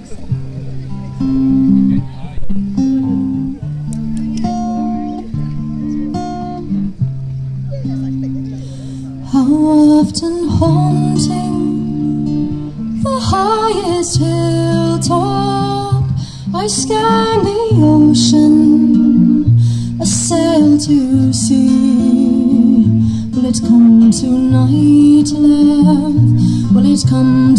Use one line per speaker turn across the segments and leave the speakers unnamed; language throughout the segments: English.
How often haunting the highest hilltop, I scan the ocean, a sail to sea. Will it come tonight, love? Will it come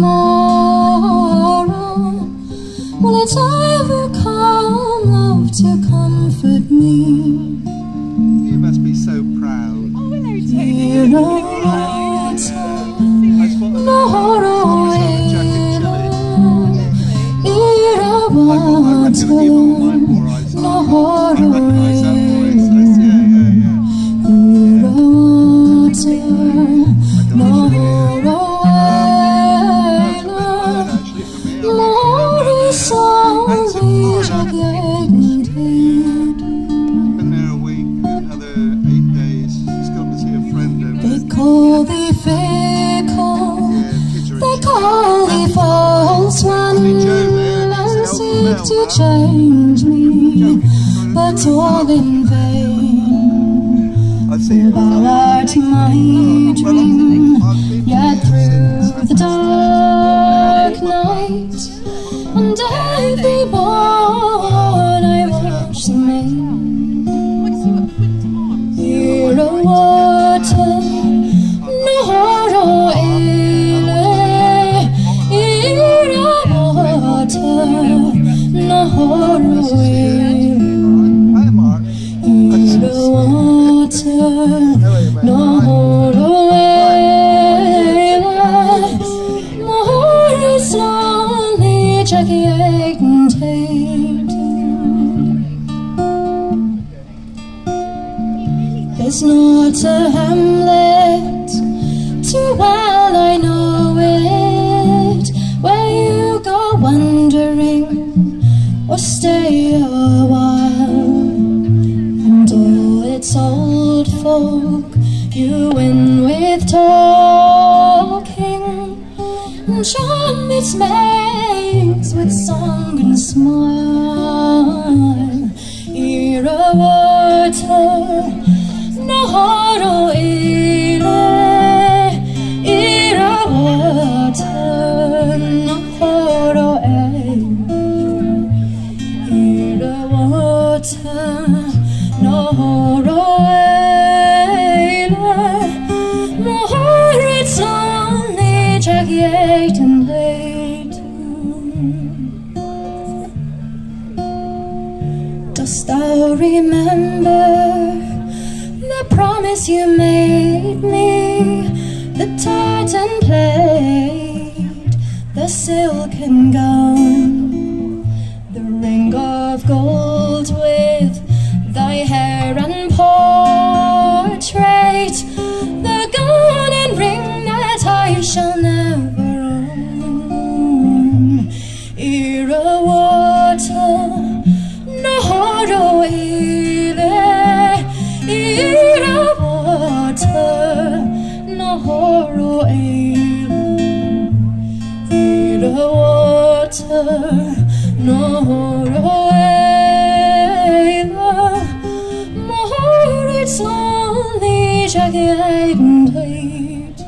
tomorrow? Will it ever come, love, to comfort me?
You must be so proud.
Dear water, no They call thee fickle, they call thee false one, and seek to change me, but all in vain. Thou art my dream, yet through the dark night, and every morn I watch the main. Hear a water, no horror ile. Hear a water, no horror ile. Hear a water, no horror ile. No horror slowly gigantating. There's not a hamlet, too well I know it, where you go wandering or stay a while, and all its old folk you win with talking, and charm its maids with song and smile. Hear a water, no horror ile. Hear a water, no horror ile. Hear a water, no horror ile. No horror, it's only gigantic and late. Dost thou remember the promise you made me, the tartan plate, the silken gown, the ring of gold with thy hair and portrait, the golden ring that I shall never own. Hear a water, no horror ile. Hear a water, no horror ale. Hear a water, no horror ale. More it's only gigantic.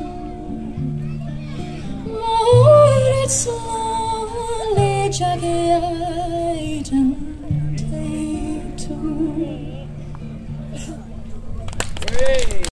More it's only gigantic.